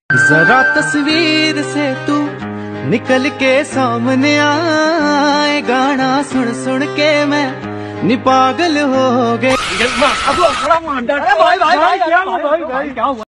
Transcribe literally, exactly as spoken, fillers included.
जरा तस्वीर से तू निकल के सामने आए, गाना सुन सुन के मैं नी पागल हो गए।